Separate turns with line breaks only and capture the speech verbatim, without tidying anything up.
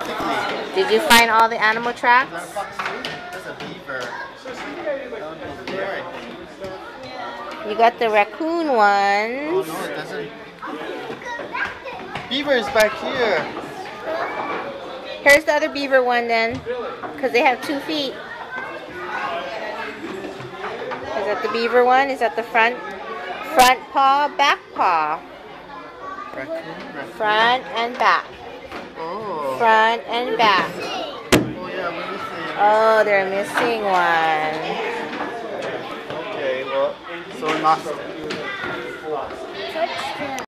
automatically.
Did you find all the animal
Is that a
tracks?
fox too? That's a beaver. That one is there, I think.
You got the raccoon
Oh
ones.
no, it doesn't. Beaver is back here.
Here's the other beaver one then, because they have two feet. Is that the beaver one? Is that the front front paw, back paw?
Raccoon, raccoon.
Front and back.
Oh.
Front and back.
Oh yeah, we're missing.
Oh, they're missing one.
Okay, well, so we lost it.